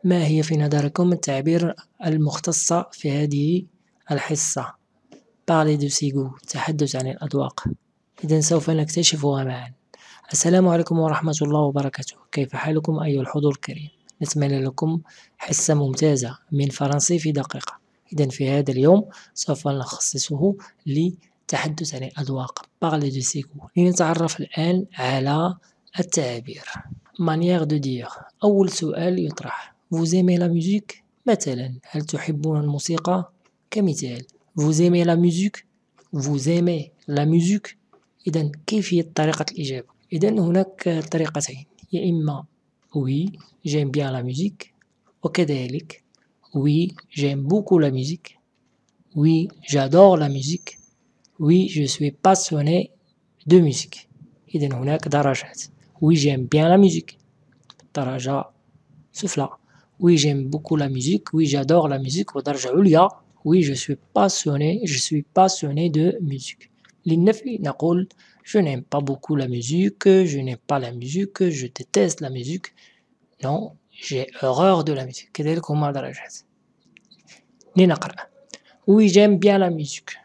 ما هي في نظركم التعبير المختصة في هذه الحصة؟ Parler de ses goûts. التحدث عن الأذواق. إذن سوف نكتشفها معا. السلام عليكم ورحمة الله وبركاته. كيف حالكم أيها الحضور الكريم؟ نتمنى لكم حصة ممتازة من فرنسي في دقيقة. إذن في هذا اليوم سوف نخصصه للتحدث عن الأذواق. Parler de ses goûts. لنتعرف الآن على التعابير. Manière de dire. أول سؤال يطرح. Vous aimez la musique؟ مثلا هل تحبون الموسيقى؟ كمثال Vous aimez la musique؟ Vous aimez la musique؟ إذن كيفية طريقة الإجابة؟ إذن هناك طريقتين يا إما Oui j'aime bien la musique وكذلك Oui j'aime beaucoup la musique Oui j'adore la musique Oui je suis passionné de musique. إذن هناك درجات Oui j'aime bien la musique درجة سفلى Oui j'aime beaucoup la musique Oui j'adore la musique ودرجة عليا Oui je suis passionné de musique. للنفي نقول Je n'aime pas beaucoup la musique Je n'aime pas la musique Je déteste la musique Non j'ai horreur de la musique. كذلك هما درجات. لنقرأ Oui j'aime bien la musique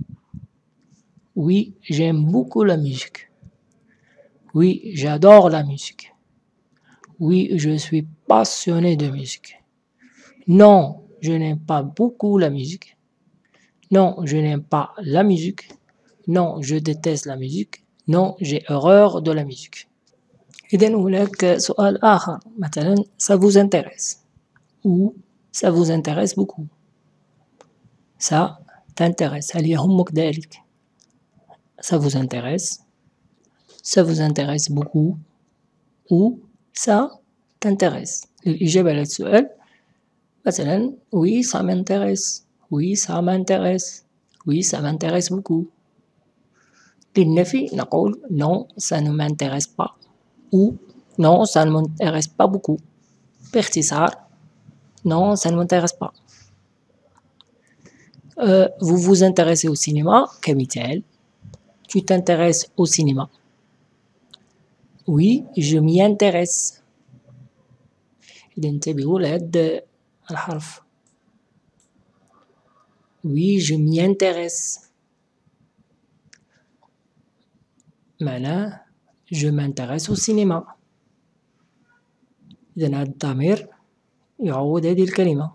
Oui j'aime beaucoup la musique Oui j'adore la musique Oui, je suis passionné de musique. Non, je n'aime pas beaucoup la musique. Non, je n'aime pas la musique. Non, je déteste la musique. Non, j'ai horreur de la musique. إذن هناك سؤال آخر مثلا ça vous intéresse ou ça vous intéresse beaucoup. Ça t'intéresse هل يهمك ذلك؟ Ça vous intéresse beaucoup ou ça t'intéresse. للإجابة على السؤال مثلا Oui ça m'intéresse Oui ça m'intéresse Oui ça m'intéresse beaucoup. للنفي نقول Non ça ne m'intéresse pas ou Non ça ne m'intéresse pas beaucoup. باختصار Non ça ne m'intéresse pas. Vous vous intéressez au cinéma كمثال Tu t'intéresses au cinéma Oui je m'y intéresse. إذا انتبهوا لهذا الحرف Oui je m'y intéresse معناه Je m'intéresse au cinéma. إذن هذا الضمير يعوض هذه الكلمة.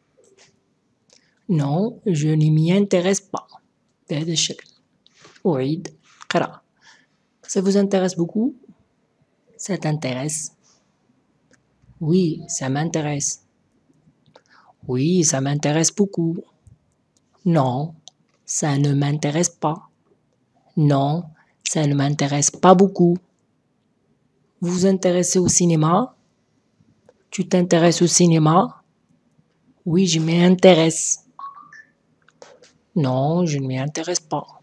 Non je ne m'y intéresse pas بهذا الشكل. أعيد قراءة. Ça vous intéresse beaucoup? Ça t'intéresse? Oui ça m'intéresse. Oui ça m'intéresse beaucoup. Non ça ne m'intéresse pas. Non ça ne m'intéresse pas beaucoup. Vous vous intéressez au cinéma? Tu t'intéresses au cinéma? Oui je m'y intéresse. Non je ne m'y intéresse pas.